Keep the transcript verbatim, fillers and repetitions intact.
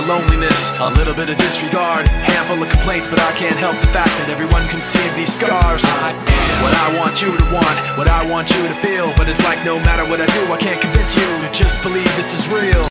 of loneliness, a little bit of disregard, handful of complaints, but I can't help the fact that everyone can see these scars. I am what I want you to want, what I want you to feel, but it's like no matter what I do, I can't convince you to just believe this is real.